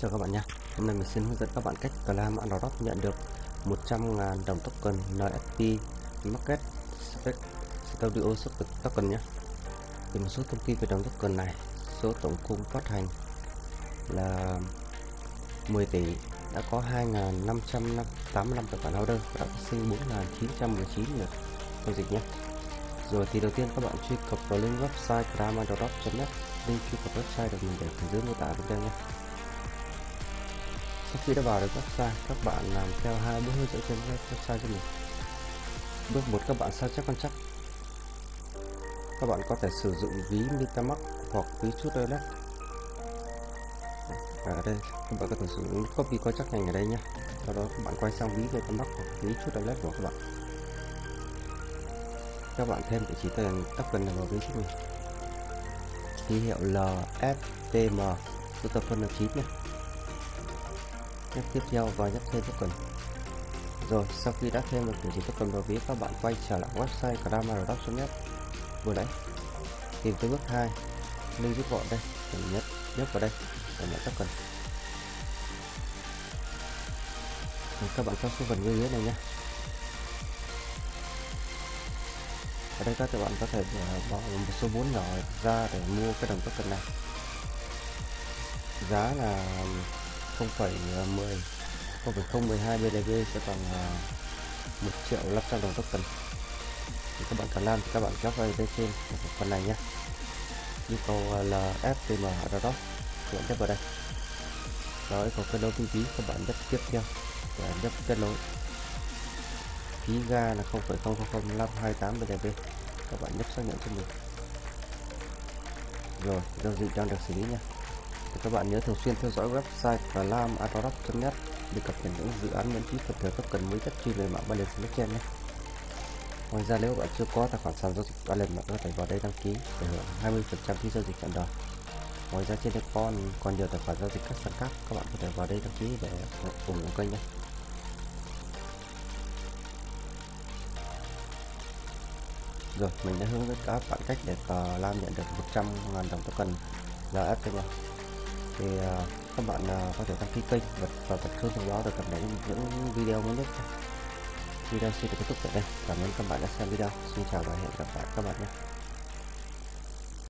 Chào các bạn nha. Hôm nay mình xin hướng dẫn các bạn cách claim airdrop nhận được 100.000 đồng token NFT Market Studio Token nhé. Thì một số thông tin về đồng token này: số tổng cung phát hành là 10 tỷ, đã có 2.585 tài khoản order và đã phát sinh 4.919 lượt giao dịch nhé. Rồi thì đầu tiên các bạn truy cập vào link website claimairdrop.net. Link truy cập website được mình để ở dưới mô tả video nhé. Sau khi đã vào được website, các bạn làm theo hai bước hướng dẫn trên website cho mình. Bước 1, các bạn sao chép contract. Các bạn có thể sử dụng ví MetaMask hoặc ví Trust Wallet. Ở đây các bạn có thể sử dụng copy contract này ở đây nhé. Sau đó các bạn quay sang ví MetaMask hoặc ví Trust Wallet của các bạn. Các bạn thêm địa chỉ tiền token này vào ví cho mình. Ký hiệu LSTM, số tập phân là 9 nhé. Nhấp tiếp theo và nhấp thêm token. Rồi sau khi đã thêm được địa chỉ token vào ví, các bạn quay trở lại website claimairdrop.net vừa nãy, tìm tới bước 2, link rút gọn đây, nhấp vào đây để nhận token. Rồi các bạn theo số phần dưới này nhé. Ở đây các bạn có thể bỏ một số vốn nhỏ ra để mua cái đồng token này. Giá là 0,012 BNB sẽ bằng 1.500.000 đồng token. Thì các bạn cần làm thì các bạn kéo vào bên trên phần này nhé. Yêu cầu là FTM ở đó, các bạn nhấp vào đây. Đó, yêu cầu kết nối phí, các bạn nhấp tiếp theo và nhấp kết nối. Phí ga là 0,000528 BNB, các bạn nhấp xác nhận cho mình. Rồi giao dịch đang được xử lý nha. Thì các bạn nhớ thường xuyên theo dõi website claimairdrop.net để cập nhật những dự án miễn phí cập nhật token mới nhất trên nền mạng Binance Blockchain nhé. Ngoài ra nếu bạn chưa có tài khoản sàn giao dịch Binance, bạn có thể vào đây đăng ký để hưởng 20% phí giao dịch nhận đời. Ngoài ra trên đây còn nhiều tài khoản giao dịch các sàn khác, các bạn có thể vào đây đăng ký để ủng hộ kênh nhé. Rồi mình đã hướng dẫn các bạn cách để làm nhận được 100.000 đồng token LSTM. Thì các bạn có thể đăng ký kênh và bật chuông thông báo để cập nhật những video mới nhất. Video xin được kết thúc tại đây. Cảm ơn các bạn đã xem video. Xin chào và hẹn gặp lại các bạn nhé.